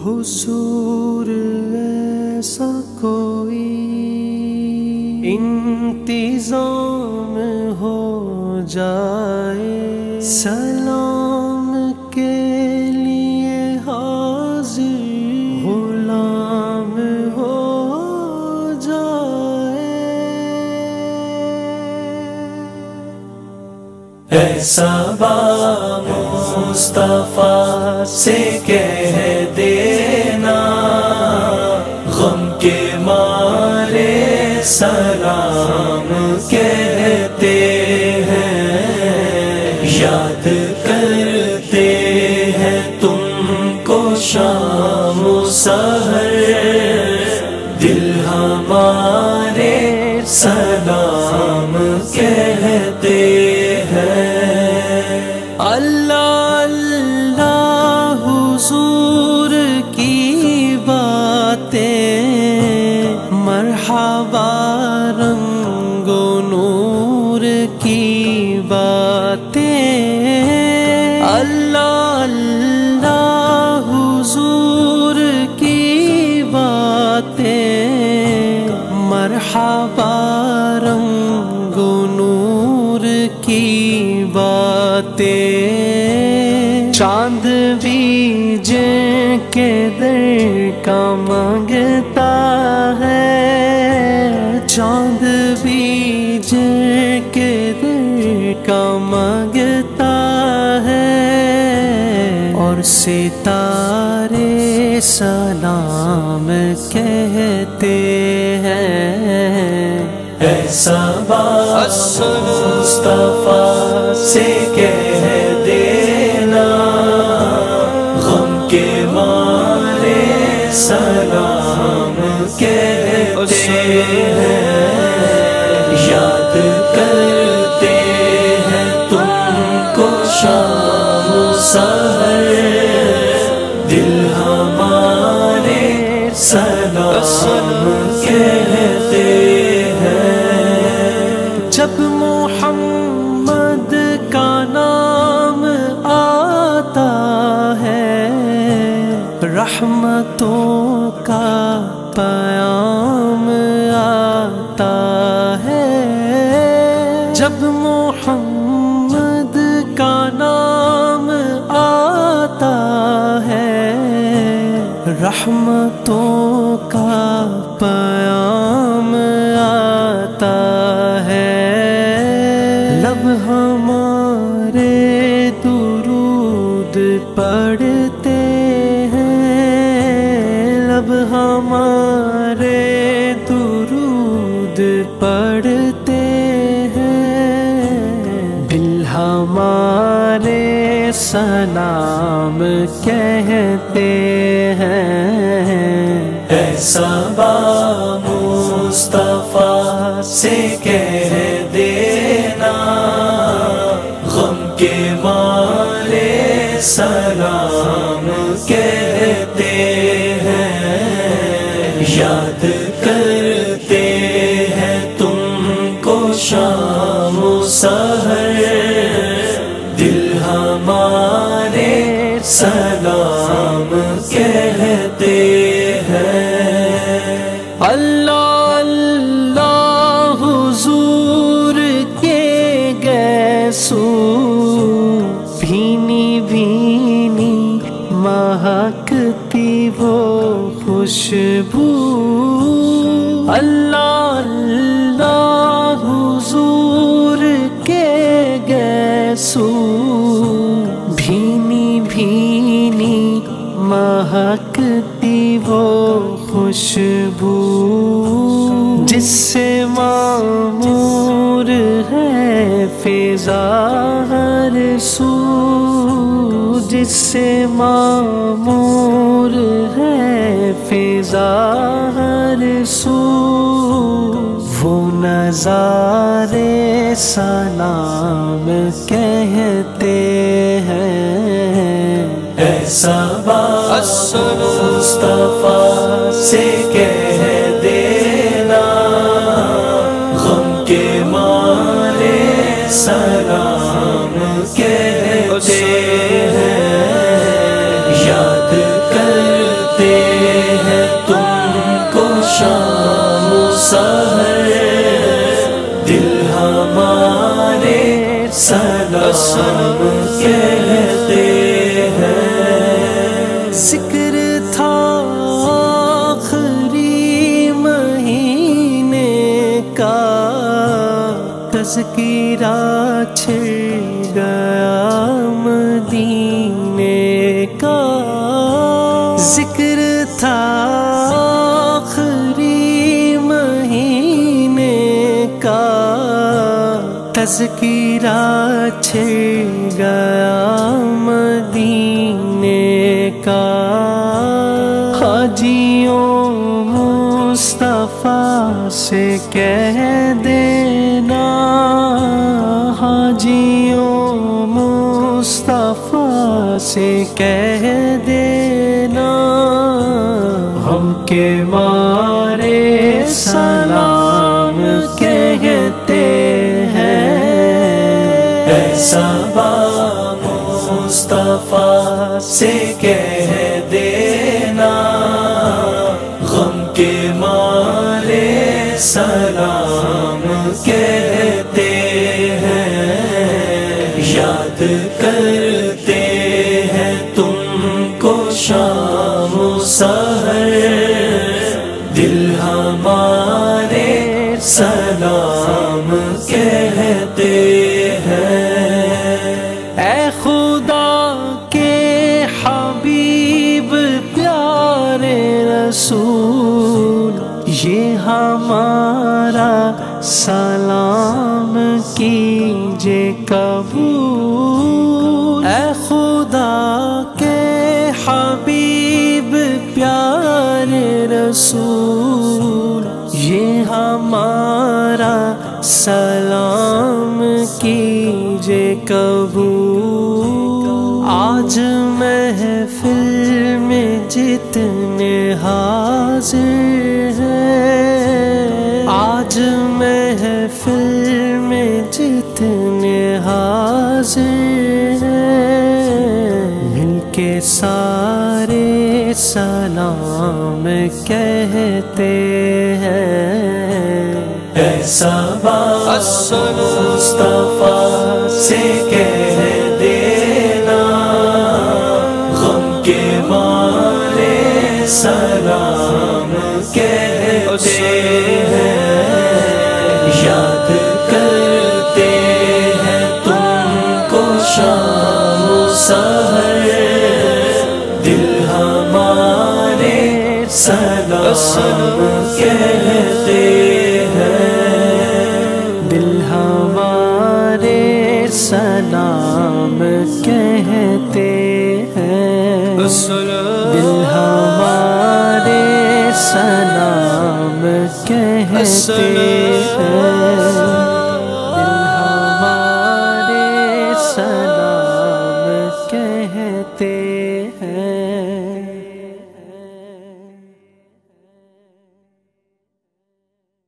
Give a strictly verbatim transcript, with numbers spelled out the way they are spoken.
حضور ایسا کوئی انتظام ہو جائے، سلام کے لیے حاضر غلام ہو جائے، ایسا با مصطفیٰ سے کہہ دینا، غم کے مارے سلام کہتے ہیں، یاد کرتے ہیں تم کو شام و سحر، دل ہمارے سلام کہتے ہیں۔ اللہ اللہ حضور کی باتیں، مرحبا رنگ و نور کی باتیں، اللہ اللہ حضور کی باتیں، مرحبا رنگ و نور کی باتیں، چاند بھی جن کے در کا مانگتا ہے، چاند بھی جن کے در کا مانگتا ہے، اور ستارے سلام کہتے ہیں، ایسا با مصطفیٰ سے کہہ دینا، غم کے مارے سلام کہتے ہیں، یاد کرتے ہیں تم کو شام و سحر، دل ہمارے سلام کہتے ہیں۔ جب محمد کا نام آتا ہے، رحمتوں کا پیام آتا ہے، جب محمد کا نام آتا ہے، رحمتوں کا پیام آتا ہے، لب ہمارے درود پڑھتے ہیں، لب ہمارے درود پڑھتے ہیں، دل ہمارے سلام کہتے ہیں، ایسا با مصطفیٰ سے کہہ دینا، غم کے مارے سلام کہتے ہیں، یاد کرتے ہیں تم کو شام و سحر، دل ہمارے سلام کہتے ہیں۔ اللہ اللہ حضور کے گیسو، بھینی بھینی مہکتی وہ خوشبو، اللہ اللہ حضور کے گیسو، بھینی بھینی مہکتی وہ خوشبو، جس سے معمور ہے فضا ہر سو، جس سے معمور ہے فضا ہر سو، وہ نظارے سلام کہتے ہیں، ایسا با مصطفیٰ سے کہہ دینا، غم کے مارے سلام کہتے ہیں، یاد کرتے सलाम कहते हैं। ذکر تھا آخری مہینے کا، تذکرہ چھڑ گیا مدینے کا۔ ذکر تھا آخری مہینے کا، تذکرہ چھڑ گیا مدینے کا۔ حاجیوں مصطفیٰ سے کہہ دینا، حاجیوں مصطفیٰ سے کہہ دینا، ہم کے مارے سلام کہتے ہیں۔ ایسا با مصطفیٰ سے کہہ دینا، غم کے مارے سلام کہتے ہیں۔ یاد کرتے ہیں تم کو شام و سحر، دل ہمارے سلام کہتے ہیں۔ اے خدا کے حبیب پیارے رسول، یہ ہمارا سلام کیجے قبول۔ اے خدا کے حبیب پیارے رسول، یہ ہمارا سلام کیجے قبول۔ آج محفل میں جتنے حاضر ہیں، آج محفل میں جتنے حاضر ہیں، مل کے سارے سلام کہتے ہیں۔ ایسا با مصطفیٰ سے کہہ دینا، غم کے مارے سلام کہتے ہیں۔ یاد کرتے ہیں تم کو شام و سحر، دل ہمارے سلام کہتے ہیں۔ دل ہمارے سلام کہتے ہیں، دل ہمارے سلام کہتے ہیں۔